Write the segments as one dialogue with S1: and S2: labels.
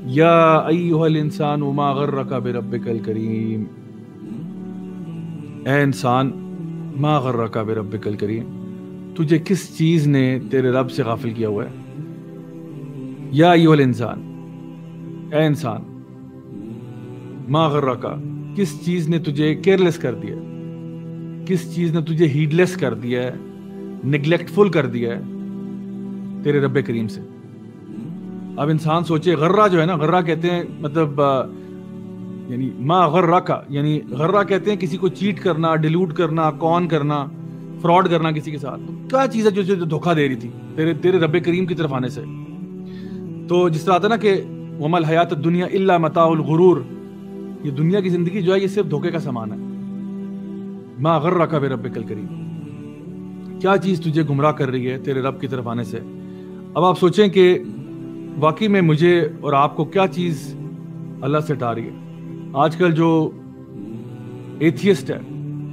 S1: یا ایھا الانسان ما غرک بربک الکریم، اے انسان ما غرک بربک الکریم، تجھے کس چیز نے تیرے رب سے غافل کیا ہوا ہے؟ یا ایھا الانسان، اے انسان، ما غرک، کس چیز نے تجھے کیئرلیس کر دیا، کس چیز نے تجھے ہیڈ لیس کر دیا ہے، نگلیکٹفل کر دیا ہے تیرے رب کریم سے۔ اب انسان سوچے، غرہ جو ہے نا، غرہ کہتے ہیں مطلب یعنی ما غرکا، یعنی غرہ کہتے ہیں کسی کو چیٹ کرنا، ڈیلوٹ کرنا، کون کرنا، فراڈ کرنا کسی کے ساتھ۔ تو کیا چیز ہے جو تجھے دھوکہ دے رہی تھی تیرے رب کریم کی طرف آنے سے؟ تو جس طرح آتا ہے نا کہ وما الحیات الدنیا الا متاع الغرور، یہ دنیا کی زندگی جو ہے یہ صرف دھوکے کا سامان ہے۔ ما غرک بربک الکریم، کیا چیز تجھے گمراہ کر رہی ہے تیرے رب کی طرف آنے سے؟ اب آپ سوچیں کہ واقعی میں مجھے اور آپ کو کیا چیز اللہ سے ہٹا رہی ہے؟ آج کل جو ایتھیسٹ ہے،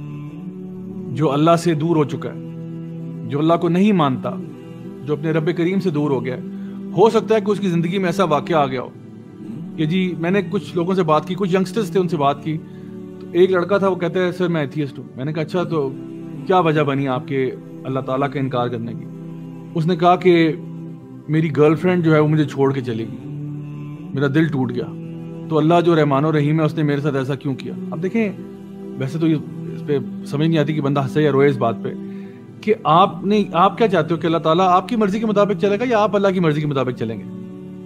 S1: جو اللہ سے دور ہو چکا ہے، جو اللہ کو نہیں مانتا، جو اپنے رب کریم سے دور ہو گیا ہے، ہو سکتا ہے کہ اس کی زندگی میں ایسا واقعہ آ گیا ہو کہ جی، میں نے کچھ لوگوں سے بات کی، کچھ ینگسٹرز تھے ان سے بات کی، تو ایک لڑکا تھا، وہ کہتا ہے سر میں ایتھیسٹ ہوں۔ میں نے کہا اچھا، تو کیا وجہ بنی آپ کے اللہ تعالیٰ کا انکار کرنے کی؟ اس نے کہا کہ میری گرل فرینڈ جو ہے وہ مجھے چھوڑ کے چلے گی، میرا دل ٹوٹ گیا، تو اللہ جو رحمان و رحیم ہے اس نے میرے ساتھ ایسا کیوں کیا؟ اب دیکھیں، ویسے تو اس پہ سمجھ نہیں آتی کہ بندہ ہنسے یا روئے اس بات پہ کہ آپ کیا چاہتے ہو کہ اللہ تعالیٰ آپ کی مرضی کے مطابق چلے گا یا آپ اللہ کی مرضی کے مطابق چلیں گے؟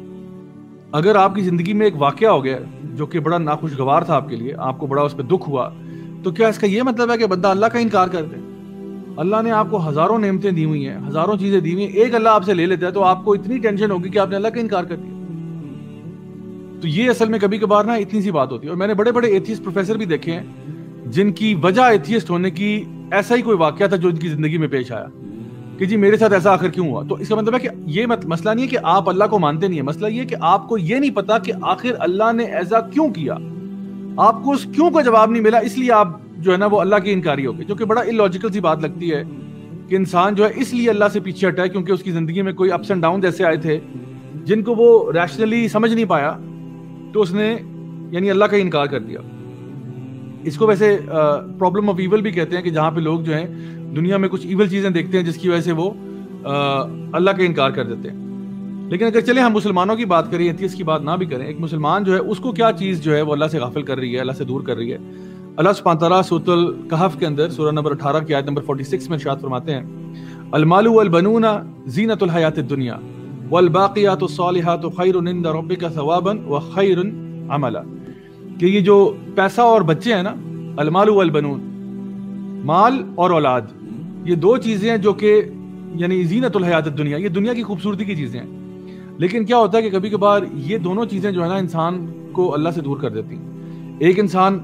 S1: اگر آپ کی زندگی میں ایک واقعہ ہو گیا جو کہ بڑا ناخوشگوار تھا آپ کے لیے، آپ کو بڑا اس پہ دکھ ہوا، تو کیا اس کا یہ مطلب ہے کہ بندہ اللہ کا انکار کر دے؟ اللہ نے آپ کو ہزاروں نعمتیں دی ہوئی ہیں، ہزاروں چیزیں دی ہوئی ہیں، ایک اللہ آپ سے لے لیتا ہے تو آپ کو اتنی ٹینشن ہوگی کہ آپ نے اللہ کا انکار کر دیا۔ تو یہ اصل میں کبھی کبھار نا اتنی سی بات ہوتی ہے۔ اور میں نے بڑے بڑے ایتھیسٹ پروفیسر بھی دیکھے ہیں جن کی وجہ ایتھیسٹ ہونے کی ایسا ہی کوئی واقعہ تھا جو ان کی زندگی میں پیش آیا کہ جی میرے ساتھ ایسا آخر کیوں ہوا۔ تو اس کا مطلب ہے کہ یہ مسئلہ نہیں ہے کہ آپ اللہ کو مانتے نہیں ہیں، مسئلہ یہ ہے کہ آپ کو یہ نہیں پتا کہ آخر اللہ نے ایسا کیوں کیا، آپ کو اس کیوں کا جواب نہیں ملا، اس لیے آپ جو ہے نا وہ اللہ کی انکاری ہو گئے، جو کہ بڑا illogical سی بات لگتی ہے کہ انسان جو ہے اس لیے اللہ سے پیچھے ہٹا ہے کیونکہ اس کی زندگی میں کوئی اپس اینڈ ڈاؤن ایسے آئے تھے جن کو وہ ریشنلی سمجھ نہیں پایا، تو اس نے یعنی اللہ کا انکار کر دیا۔ اس کو ویسے پرابلم آف ایول بھی کہتے ہیں کہ جہاں پہ لوگ جو ہیں دنیا میں کچھ ایول چیزیں دیکھتے ہیں جس کی وجہ سے وہ اللہ کا انکار کر دیتے ہیں۔ لیکن اگر چلیں ہم مسلمانوں کی بات کریں، ایتھیسٹ کی بات نہ بھی کریں، ایک مسلمان جو ہے اس کو کیا چیز جو ہے وہ اللہ سے غافل کر رہی ہے، اللہ سے دور کر رہی ہے؟ اللہ سبحانہ تعالیٰ سورۃ الکہف کے اندر سورہ نمبر 18 کی آیت نمبر 46 میں ارشاد فرماتے ہیں، المال والبنون زینۃ الحیات الدنیا والباقیات الصالحات خیر عند ربک ثوابا وخیر عملا، کہ یہ جو پیسہ اور بچے ہیں نا، المال والبنون، مال اور اولاد، یہ دو چیزیں ہیں جو کہ یعنی زینت الحیات الدنیا، یہ دنیا کی خوبصورتی کی چیزیں ہیں۔ لیکن کیا ہوتا ہے کہ کبھی کبھار یہ دونوں چیزیں جو ہے نا انسان کو اللہ سے دور کر دیتی ہیں۔ ایک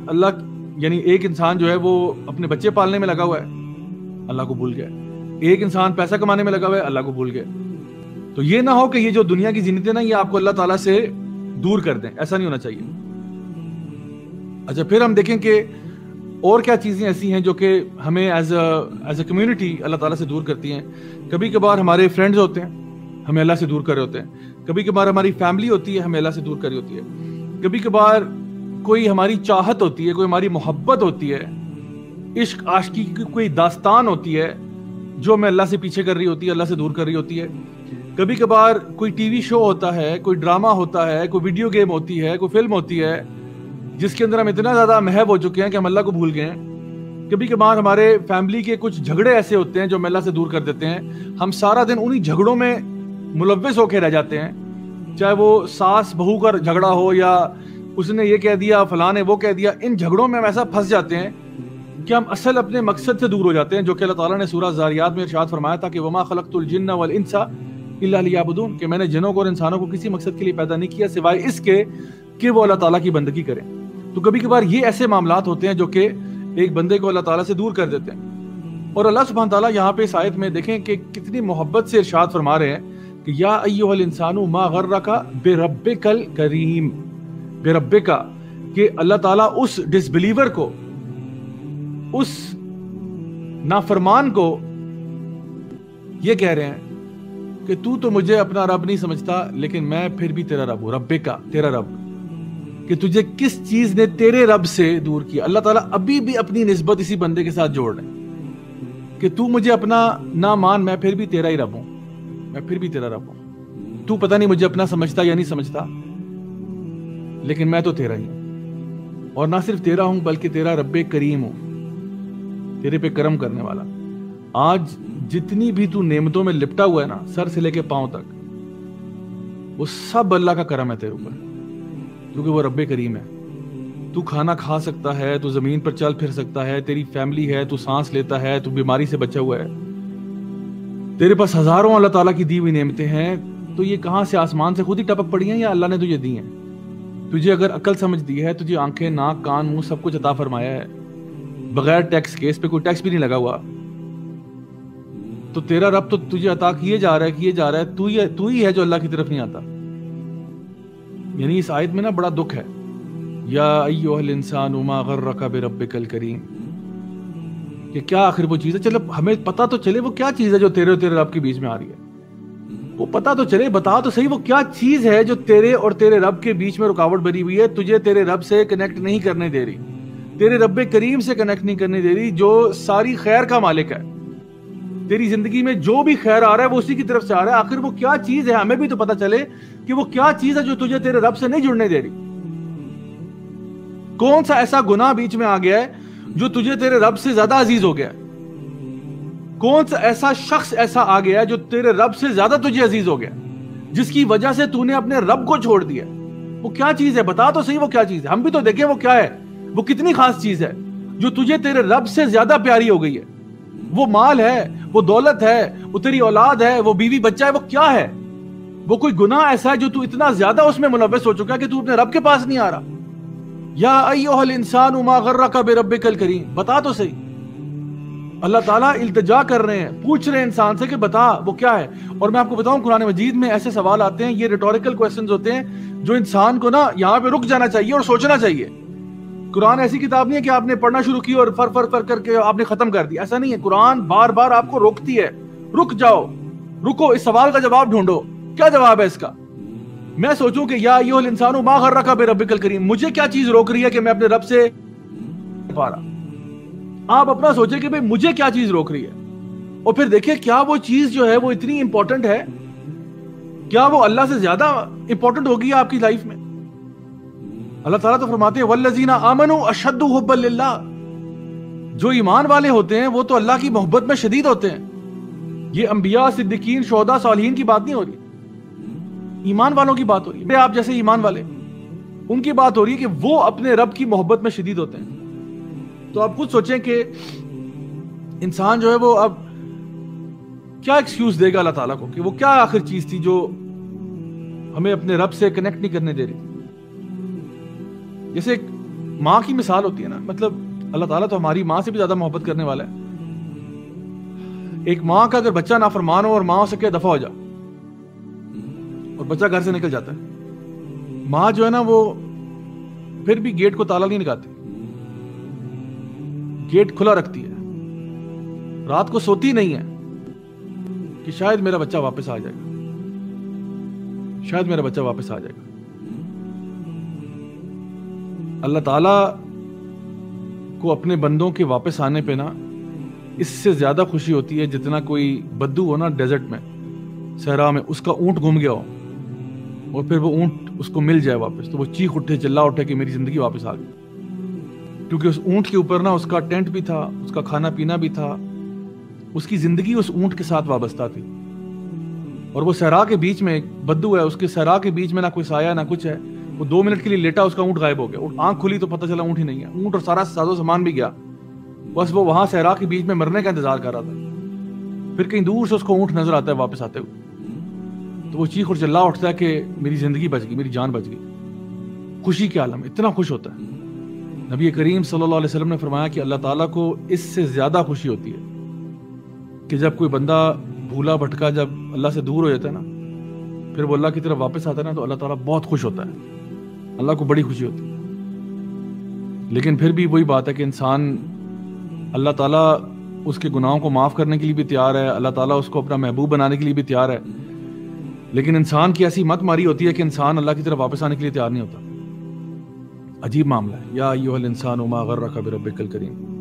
S1: انسان جو ہے وہ اپنے بچے پالنے میں لگا ہوا ہے، اللہ کو بھول گیا، ایک انسان پیسہ کمانے میں لگا ہوا ہے، اللہ کو بھول گیا۔ تو یہ نہ ہو کہ یہ جو دنیا کی زینتیں نا یہ آپ کو اللہ تعالیٰ سے دور کر دیں، ایسا نہیں ہونا چاہیے۔ اچھا، پھر ہم دیکھیں کہ اور کیا چیزیں ایسی ہیں جو کہ ہمیں ایز اے کمیونٹی اللہ تعالیٰ سے دور کرتی ہیں۔ کبھی کبھار ہمارے فرینڈز ہوتے ہیں، ہمیں اللہ سے دور کر رہے ہوتے ہیں۔ کبھی کبھار ہماری فیملی ہوتی ہے، ہمیں اللہ سے دور کر رہی ہوتی ہے۔ کبھی کبھار کوئی ہماری چاہت ہوتی ہے، کوئی ہماری محبت ہوتی ہے، عشق عاشقی کی کوئی داستان ہوتی ہے جو ہمیں اللہ سے پیچھے کر رہی ہوتی ہے، اللہ سے دور کر رہی ہوتی ہے۔ کبھی کبھار کوئی ٹی وی شو ہوتا ہے، کوئی ڈرامہ ہوتا ہے، کوئی ویڈیو گیم ہوتی ہے، کوئی فلم ہوتی ہے جس کے اندر ہم اتنا زیادہ محو ہو چکے ہیں کہ ہم اللہ کو بھول گئے ہیں۔ کبھی کبھار ہمارے فیملی کے کچھ جھگڑے ایسے ہوتے ہیں جو ہم اللہ سے دور کر دیتے ہیں، ہم سارا دن انہی جھگڑوں میں ملوث ہو کے رہ جاتے ہیں، چاہے وہ ساس بہو کا جھگڑا ہو یا اس نے یہ کہہ دیا فلاں نے وہ کہہ دیا، ان جھگڑوں میں ہم ایسا پھنس جاتے ہیں کہ ہم اصل اپنے مقصد سے دور ہو جاتے ہیں، جو کہ اللہ تعالیٰ نے سورہ زاریات میں ارشاد فرمایا تھا کہ وما خلقت الجن والانس الا لیعبدون، کہ میں نے جنوں کو اور انسانوں کو کسی مقصد کے لیے پیدا نہیں کیا سوائے اس کے کہ وہ اللہ تعالیٰ کی بندگی کریں۔ تو کبھی کبھار یہ ایسے معاملات ہوتے ہیں جو کہ ایک بندے کو اللہ تعالیٰ سے دور کر دیتے ہیں۔ اور اللہ سبحانہ تعالیٰ یہاں پہ اس آیت میں دیکھیں کہ کتنی محبت سے ارشاد فرما رہے ہیں کہ یا ایھا الانسان ما غرک بربک الکریم، بربک، کہ اللہ تعالیٰ اس ڈس بلیور کو، اس نافرمان کو یہ کہہ رہے ہیں کہ تو مجھے اپنا رب نہیں سمجھتا لیکن میں پھر بھی تیرا رب ہوں، رب کا، تیرا رب، کہ تجھے کس چیز نے تیرے رب سے دور کیا۔ اللہ تعالیٰ ابھی بھی اپنی نسبت اسی بندے کے ساتھ جوڑ رہے ہیں کہ تو مجھے اپنا نہ مان، میں پھر بھی تیرا ہی رب ہوں، میں پھر بھی تیرا رب ہوں۔ تو پتہ نہیں مجھے اپنا سمجھتا یا نہیں سمجھتا لیکن میں تو تیرا ہی ہوں، اور نہ صرف تیرا ہوں بلکہ تیرا رب کریم ہوں، تیرے پہ کرم کرنے والا۔ آج جتنی بھی تو نعمتوں میں لپٹا ہوا ہے نا، سر سے لے کے پاؤں تک، وہ سب اللہ کا کرم ہے تیرے اوپر، کیونکہ وہ رب کریم ہے۔ تو کھانا کھا سکتا ہے، تو زمین پر چل پھر سکتا ہے، تیری فیملی ہے، تو سانس لیتا ہے، تو بیماری سے بچا ہوا ہے، تیرے پاس ہزاروں اللہ تعالیٰ کی دی ہوئی نعمتیں ہیں، تو یہ کہاں سے آسمان سے خود ہی ٹپک پڑی ہیں یا اللہ نے تجھے دی ہیں؟ تجھے اگر عقل سمجھ دی ہے، تجھے آنکھیں، ناک، کان، منہ سب کچھ عطا فرمایا ہے بغیر ٹیکس کے، اس پہ کوئی ٹیکس بھی نہیں لگا ہوا، تو تیرا رب تو تجھے عطا کیے جا رہا ہے، تو ہی ہے جو اللہ کی طرف نہیں آتا۔ یعنی اس آیت میں نا بڑا دکھ ہے، یا ایھا الانسان ما غرک بربک الکریم، کہ کیا آخر وہ چیز ہے، چلو ہمیں پتہ تو چلے وہ کیا چیز ہے جو تیرے اور تیرے رب کے بیچ میں آ رہی ہے، وہ پتہ تو چلے، بتا تو صحیح وہ کیا چیز ہے جو تیرے اور تیرے رب کے بیچ میں رکاوٹ بنی ہوئی ہے، تجھے تیرے رب سے کنیکٹ نہیں کرنے دے رہی، تیرے رب کریم سے کنیکٹ نہیں کرنے دے رہی جو ساری خیر کا مالک ہے۔ تیری زندگی میں جو بھی خیر آ رہا ہے وہ اسی کی طرف سے آ رہا ہے، آخر وہ کیا چیز ہے، ہمیں بھی تو پتہ چلے کہ وہ کیا چیز ہے جو تجھے تیرے رب سے نہیں جڑنے دے رہی۔ کون سا ایسا گناہ بیچ میں آ گیا ہے جو تجھے تیرے رب سے زیادہ عزیز ہو گیا ہے؟ کون سا ایسا شخص ایسا آ گیا ہے جو تیرے رب سے زیادہ تجھے عزیز ہو گیا، جس کی وجہ سے تو نے اپنے رب کو چھوڑ دیا؟ وہ کیا چیز ہے، بتا تو صحیح وہ کیا چیز ہے، ہم بھی تو دیکھیں وہ کیا ہے، وہ کتنی خاص چیز ہے جو تجھے تیرے رب سے زیادہ پیاری ہو گئی ہے۔ وہ مال ہے، وہ دولت ہے، وہ تیری اولاد ہے، وہ بیوی بچہ ہے، وہ کیا ہے؟ وہ کوئی گناہ ایسا ہے جو تو اتنا زیادہ اس میں ملوث ہو چکا ہے کہ تو اپنے رب کے پاس نہیں آ رہا۔ یا ایھا الانسان ما غرک بربک الکریم، بتا تو صحیح۔ اللہ تعالیٰ التجا کر رہے ہیں، پوچھ رہے ہیں انسان سے کہ بتا وہ کیا ہے۔ اور میں آپ کو بتاؤں قرآن مجید میں ایسے سوال آتے ہیں، یہ ریٹوریکل کوسچنز ہوتے ہیں جو انسان کو نا یہاں پہ رک جانا چاہیے اور سوچنا چاہیے۔ قرآن ایسی کتاب نہیں ہے کہ آپ نے پڑھنا شروع کی اور فر کر کے آپ نے ختم کر دیا، ایسا نہیں ہے۔ قرآن بار بار آپ کو روکتی ہے، رک جاؤ، رکو، اس سوال کا جواب ڈھونڈو، کیا جواب ہے اس کا؟ میں سوچوں کہ یا ایھا الانسان ما غرک بربک الکریم، مجھے کیا چیز روک رہی ہے کہ میں اپنے رب سے پا رہا؟ آپ اپنا سوچیں کہ بھئی مجھے کیا چیز روک رہی ہے، اور پھر دیکھیں کیا وہ چیز جو ہے وہ اتنی امپورٹنٹ ہے، کیا وہ اللہ سے زیادہ امپورٹنٹ ہوگی آپ کی لائف میں؟ اللہ تعالیٰ تو فرماتے ہیں والذین آمنوا اشد حبا للہ، جو ایمان والے ہوتے ہیں وہ تو اللہ کی محبت میں شدید ہوتے ہیں۔ یہ انبیاء، صدیقین، شہداء، صالحین کی بات نہیں ہو رہی، ایمان والوں کی بات ہو رہی ہے۔ آپ جیسے ایمان والے، ان کی بات ہو رہی ہے کہ وہ اپنے رب کی محبت میں شدید ہوتے ہیں۔ تو آپ خود سوچیں کہ انسان جو ہے وہ اب کیا ایکسکیوز دے گا اللہ تعالیٰ کو کہ وہ کیا آخر چیز تھی جو ہمیں اپنے رب سے کنیکٹ نہیں کرنے دے رہی تھی۔ جیسے ایک ماں کی مثال ہوتی ہے نا، مطلب اللہ تعالیٰ تو ہماری ماں سے بھی زیادہ محبت کرنے والا ہے۔ ایک ماں کا اگر بچہ نافرمان ہو اور ماں سے کہے دفع ہو جا، اور بچہ گھر سے نکل جاتا ہے، ماں جو ہے نا وہ پھر بھی گیٹ کو تالا نہیں لگاتی، گیٹ کھلا رکھتی ہے، رات کو سوتی نہیں ہے کہ شاید میرا بچہ واپس آ جائے گا، شاید میرا بچہ واپس آ جائے گا۔ اللہ تعالیٰ کو اپنے بندوں کے واپس آنے پہ نا اس سے زیادہ خوشی ہوتی ہے جتنا کوئی بدو ہو نا ڈیزرٹ میں، صحرا میں، اس کا اونٹ گم گیا ہو اور پھر وہ اونٹ اس کو مل جائے واپس، تو وہ چیخ اٹھے، چلا اٹھے کہ میری زندگی واپس آ گئی، کیونکہ اس اونٹ کے اوپر نا اس کا ٹینٹ بھی تھا، اس کا کھانا پینا بھی تھا، اس کی زندگی اس اونٹ کے ساتھ وابستہ تھی۔ اور وہ صحرا کے بیچ میں ایک بدو ہے، اس کے صحرا کے بیچ میں نہ کوئی سایہ نہ کچھ ہے، وہ 2 منٹ کے لیے لیٹا، اس کا اونٹ غائب ہو گیا، آنکھ کھلی تو پتہ چلا اونٹ ہی نہیں ہے، اونٹ اور سارا ساز و سامان بھی گیا، بس وہ وہاں صحرا کے بیچ میں مرنے کا انتظار کر رہا تھا۔ پھر کہیں دور سے اس کو اونٹ نظر آتا ہے واپس آتے ہوئے، تو وہ چیخ اور چلا اٹھتا ہے کہ میری زندگی بچ گئی، میری جان بچ گئی، خوشی کے عالم میں اتنا خوش ہوتا ہے۔ نبی کریم صلی اللہ علیہ وسلم نے فرمایا کہ اللہ تعالیٰ کو اس سے زیادہ خوشی ہوتی ہے کہ جب کوئی بندہ بھولا بھٹکا جب اللہ سے دور ہو جاتا ہے نا، پھر وہ اللہ کی طرف واپس آتا ہے نا، تو اللہ تعالیٰ بہت خوش ہوتا ہے، اللہ کو بڑی خوشی ہوتی ہے۔ لیکن پھر بھی وہی بات ہے کہ انسان، اللہ تعالیٰ اس کے گناہوں کو معاف کرنے کے لیے بھی تیار ہے، اللہ تعالیٰ اس کو اپنا محبوب بنانے کے لیے بھی تیار ہے، لیکن انسان کی ایسی مت ماری ہوتی ہے کہ انسان اللہ کی طرف واپس آنے کے لیے تیار نہیں ہوتا. عجیب معاملہ ہے. یا ایھا الانسان ما غرک بربک الکریم.